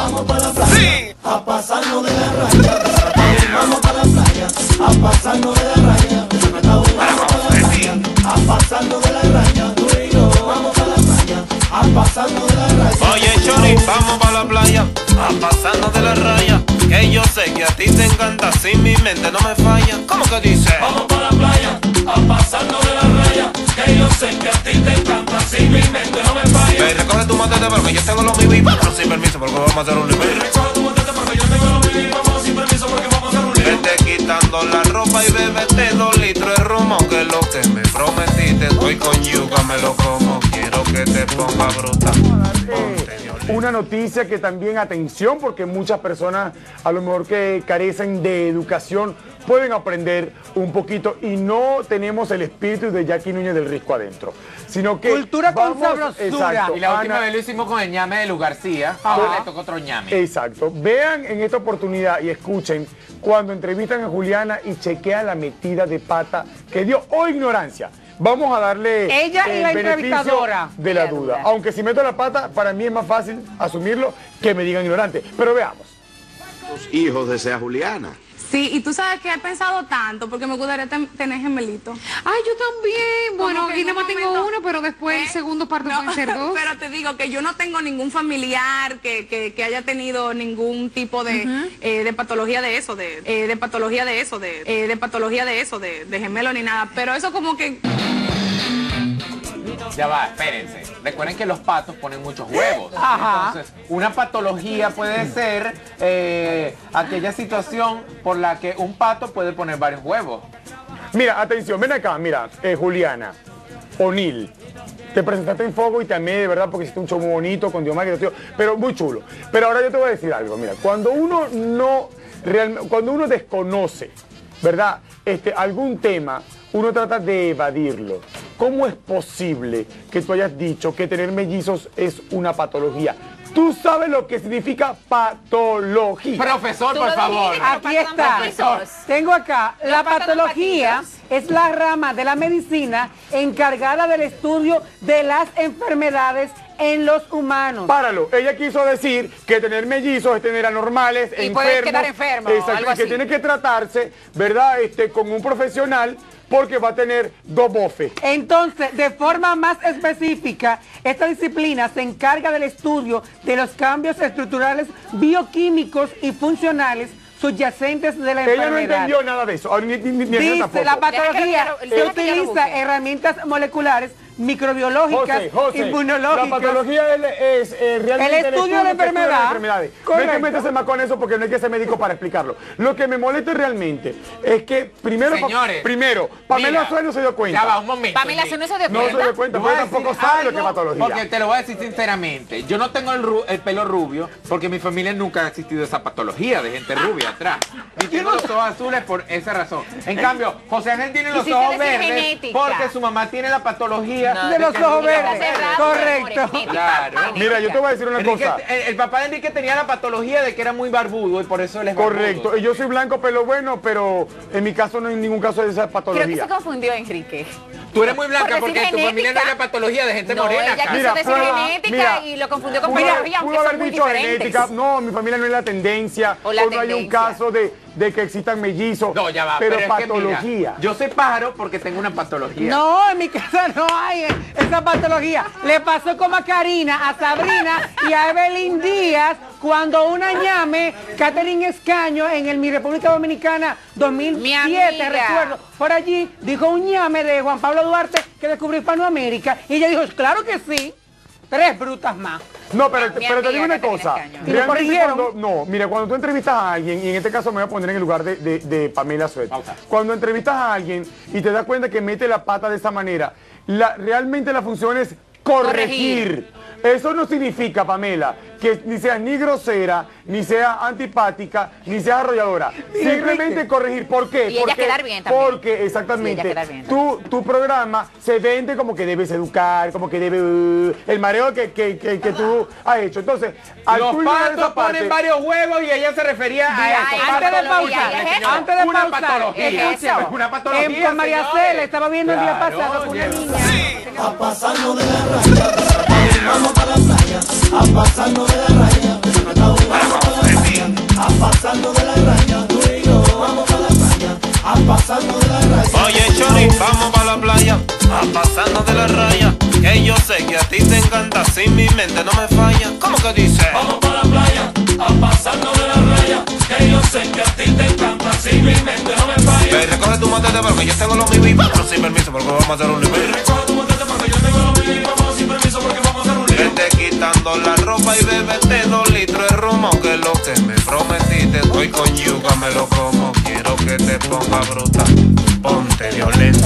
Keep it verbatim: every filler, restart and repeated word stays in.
vamos para la playa, sí, a pasarnos de la raya. Vamos para la playa, a pasarnos de la raya. Vamos para la playa, a pasarnos de la raya. Tú y yo, vamos para la playa, a pasarnos de la raya. Oye, Chori, vamos para la playa, a pasarnos de la raya. Que yo sé que a ti te encanta, si mi mente no me falla. ¿Cómo que dice? Vamos para la playa, a pasarnos de la raya. Que yo sé que a ti te encanta, si mi mente no me falla. Ve, recoge tu matete porque yo tengo lo mío y vámonos sin permiso porque vamos a hacer un nivel. Recoge tu matete porque yo tengo lo mío y vamos sin permiso porque vamos a hacer un nivel. Vete quitando la ropa y bébete dos litros de ron, que es lo que me prometiste. Estoy con yuca, me lo como, quiero que te ponga bruta. Una noticia que también, atención, porque muchas personas a lo mejor que carecen de educación pueden aprender un poquito y no tenemos el espíritu de Jackie Núñez del Risco adentro, sino que cultura con vamos, sabrosura. exacto, Y la última Ana, vez lo hicimos con el ñame de Luz García, ahora le toca otro ñame. Exacto. Vean en esta oportunidad y escuchen cuando entrevistan a Juliana y chequean la metida de pata que dio o ignorancia. Vamos a darle Ella y el la beneficio entrevistadora de la de la duda. duda. Aunque si meto la pata, para mí es más fácil asumirlo que me digan ignorante. Pero veamos. Los hijos de esa Juliana. Sí, y tú sabes que he pensado tanto porque me gustaría ten- tener gemelito. Ay, yo también. Bueno, Como que aquí en nada un más tengo momento- uno, pero después el ¿Eh? segundo parto No, pueden ser dos. Pero te digo que yo no tengo ningún familiar que, que, que haya tenido ningún tipo de, eh, de patología de eso, de, eh, de patología de eso, de, eh, de patología de eso, de, de gemelo ni nada. Pero eso como que... Ya va, espérense. Recuerden que los patos ponen muchos huevos. Ajá. Entonces, una patología puede ser eh, aquella situación por la que un pato puede poner varios huevos. Mira, atención, ven acá, mira, eh, Juliana, O'Neill. Te presentaste en Fogo y te amé, de verdad, porque hiciste un show muy bonito con Dios Máquina, pero muy chulo. Pero ahora yo te voy a decir algo, mira, cuando uno no, realmente, cuando uno desconoce, ¿verdad? Este, algún tema, uno trata de evadirlo. ¿Cómo es posible que tú hayas dicho que tener mellizos es una patología? Tú sabes lo que significa patología. Profesor, por favor. Aquí está. Tengo acá. La patología es la rama de la medicina encargada del estudio de las enfermedades en los humanos. Páralo. Ella quiso decir que tener mellizos es tener anormales, Y enfermos. puedes quedar enfermo, Exacto, algo y que así. tiene que tratarse, ¿verdad? Este, con un profesional porque va a tener dos bofes. Entonces, de forma más específica, esta disciplina se encarga del estudio de los cambios estructurales, bioquímicos y funcionales subyacentes de la Ella enfermedad. no entendió nada de eso. Ni, ni, ni, ni Dice, tampoco. la patología Deja que se yo lo- deja que yo lo utiliza busque. herramientas moleculares, microbiológicas, José, José, inmunológicas. la patología es, es eh, realmente El estudio de la que estudia enfermedad. las enfermedades. No hay que Correcto. meterse más con eso porque no hay que ser médico para explicarlo. Lo que me molesta realmente es que primero, pa- Señores, primero, Pamela mira, Suárez no se dio cuenta. Ya va, un momento. Pamela Suárez no se dio No se cuenta. dio cuenta, Yo voy pero a tampoco decir sabe lo que es algo, patología. Porque te lo voy a decir sinceramente. Yo no tengo el, ru- el pelo rubio porque en mi familia nunca ha existido esa patología de gente rubia atrás. Y tengo los ojos azules por esa razón. En cambio, José Ángel tiene los si ojos tienes verdes genética. porque su mamá tiene la patología No, de los que ojos rubia verdes. verde. Correcto. Claro. Mira, yo te voy a decir una Enrique- cosa. el, el papá de Enrique tenía la patología de que era muy barbudo y por eso él es barbudo. Correcto. Y yo soy blanco, pelo bueno, pero en mi caso no hay ningún caso de esa Creo que patología. se confundió, Enrique. Tú eres muy blanca Por porque decir en tu familia no genética. hay la patología de gente No, morena. ella cara. quiso Mira, decir prueba, genética mira. y lo confundió con Pudo, patología, aunque pudo son haber muy dicho diferentes. genética. No, mi familia no es la tendencia. O la no hay un tendencia. caso de, de que existan mellizos. No, ya va, pero, pero, es que patología. mira, yo soy pájaro porque tengo una patología. No, en mi casa no hay esa patología. Le pasó como a Karina, a Sabrina y a Evelyn Díaz cuando una ñame, Catherine Escaño, en el Mi República Dominicana dos mil siete, Mi amiga. recuerdo, por allí dijo un ñame de Juan Pablo Duarte que descubrió Hispanoamérica y ella dijo, claro que sí, tres brutas más. No, pero, Mi pero te amiga digo una Catalina cosa. Escaño. ¿Y lo Realmente corrigieron? cuando, no, mira, cuando tú entrevistas a alguien, y en este caso me voy a poner en el lugar de, de- de Pamela Suárez. Pausa. Cuando entrevistas a alguien y te das cuenta que mete la pata de esa manera, la, realmente la función es corregir. Eso no significa, Pamela, que ni seas ni grosera, ni seas antipática, ni seas arrolladora. Simplemente corregir. ¿Por qué? Y ella porque, quedar bien también. Porque, exactamente, Sí, ella quedar bien. tu, tu programa se vende como que debes educar, como que debe... uh, el mareo que, que, que, que tú has hecho. Entonces, al Los tú ignorar patos esa parte- ponen varios huevos y ella se refería a Ay, eso. ay, Antes de patología, pausar, ¿es eso? antes de Una pausar, patología. ¿es eso? Es una patología, En con María señores. Cela, estaba viendo el día Claro, pasado con una oye. niña. A pasarnos de la raya. Vamos para la playa, a pasarnos de la raya. a pasando de la raya. Que yo sé que a ti te encanta, si mi mente no me falla. ¿Cómo que dice? Vamos para la playa, a pasarnos de la raya. Que yo sé que a ti te encanta, si mi mente no me falla. Ve, recoge tu matete porque yo tengo lo mío y vámonos sin permiso porque vamos a hacer un nivel. Recoge tu matete porque yo tengo lo mío y vámonos sin permiso porque vamos a hacer un lío. Vete quitando la ropa y bébete dos litros de rum, aunque lo que me prometiste estoy con yuca, me lo como. Quiero que te ponga bruta, ponte violenta.